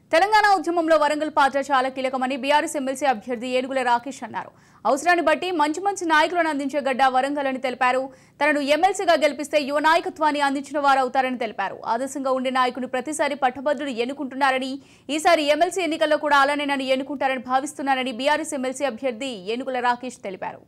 తెలంగాణ ఉద్యమంలో వరంగల్ పాత్ర చాలా కీలకమని బీఆర్ఎస్ ఎమ్మెల్సీ అభ్యర్థి ఏనుగుల రాకేష్ అన్నారు. అవసరాన్ని బట్టి మంచి నాయకులను అందించే గడ్డ వరంగల్ అని తెలిపారు. తనను ఎమ్మెల్సీగా గెలిపిస్తే యువ నాయకత్వాన్ని అందించిన వారు అవుతారని తెలిపారు. ఆదర్శంగా ఉండే నాయకుని ప్రతిసారి పట్టభద్రులు ఎన్నుకుంటున్నారని, ఈసారి ఎమ్మెల్సీ ఎన్నికల్లో కూడా అలానే నన్ను ఎన్నుకుంటారని భావిస్తున్నారని బీఆర్ఎస్ ఎమ్మెల్సీ అభ్యర్థి ఏనుగుల రాకేష్ తెలిపారు.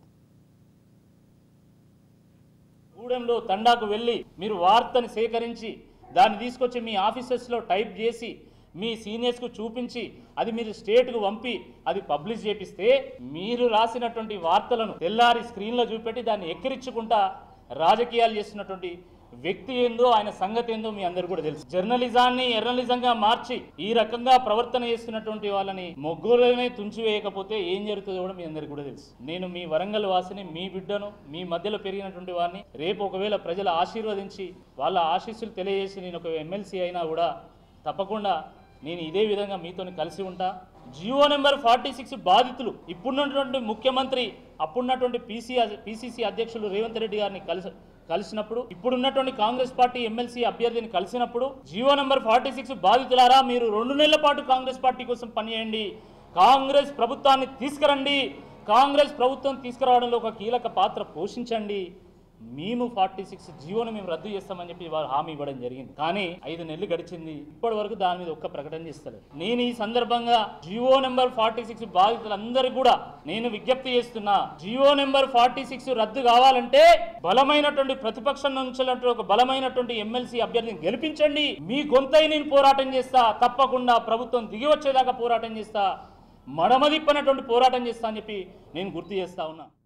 గూడెంలో తండాకు వెళ్ళి మీరు వార్తను సేకరించి దాన్ని తీసుకొచ్చి మీ ఆఫీసెస్లో టైప్ చేసి మీ సీనియర్స్కు చూపించి అది మీరు స్టేట్కు పంపి అది పబ్లిష్ చేపిస్తే మీరు రాసినటువంటి వార్తలను తెల్లారి స్క్రీన్లో చూపెట్టి దాన్ని ఎక్కిరించుకుంటా రాజకీయాలు చేస్తున్నటువంటి వ్యక్తి ఏందో ఆయన సంగతి ఏందో మీ అందరు కూడా తెలుసు. జర్నలిజాన్ని ఎర్నలిజంగా మార్చి ఈ రకంగా ప్రవర్తన చేస్తున్నటువంటి వాళ్ళని మొగ్గులనే తుంచివేయకపోతే ఏం జరుగుతుందో కూడా మీ అందరికి కూడా తెలుసు. నేను మీ వరంగల్ వాసిని, మీ బిడ్డను, మీ మధ్యలో పెరిగినటువంటి వాడిని. రేపు ఒకవేళ ప్రజలు ఆశీర్వదించి వాళ్ళ ఆశీస్సులు తెలియజేసి నేను ఒక ఎమ్మెల్సీ అయినా కూడా తప్పకుండా నేను ఇదే విధంగా మీతో కలిసి ఉంటా. జియో నెంబర్ 46 బాధితులు ఇప్పుడున్నటువంటి ముఖ్యమంత్రి అప్పుడున్నటువంటి పిసిసి అధ్యక్షులు రేవంత్ రెడ్డి గారిని కలిసినప్పుడు, ఇప్పుడున్నటువంటి కాంగ్రెస్ పార్టీ ఎమ్మెల్సీ అభ్యర్థిని కలిసినప్పుడు జియో నెంబర్ 46 బాధితులారా మీరు 2 నెలల పాటు కాంగ్రెస్ పార్టీ కోసం పనిచేయండి, కాంగ్రెస్ ప్రభుత్వాన్ని తీసుకురండి, కాంగ్రెస్ ప్రభుత్వం తీసుకురావడంలో ఒక కీలక పాత్ర పోషించండి, మేము 46 జియోను మేము రద్దు చేస్తామని చెప్పి వారు హామీ ఇవ్వడం జరిగింది. కానీ 5 నెలలు గడిచింది, ఇప్పటి వరకు దాని మీద ఒక్క ప్రకటన చేస్తలేదు. నేను ఈ సందర్భంగా జియో నెంబర్ 46 బాధితులందరికీ కూడా నేను విజ్ఞప్తి చేస్తున్నా, జియో నెంబర్ 46 రద్దు కావాలంటే బలమైనటువంటి ప్రతిపక్షం నుంచి ఒక బలమైనటువంటి ఎమ్మెల్సీ అభ్యర్థిని గెలిపించండి. మీ గొంతై నేను పోరాటం చేస్తా, తప్పకుండా ప్రభుత్వం దిగి వచ్చేదాకా పోరాటం చేస్తా, మడమదిప్పనటువంటి పోరాటం చేస్తా అని చెప్పి నేను గుర్తు చేస్తా ఉన్నా.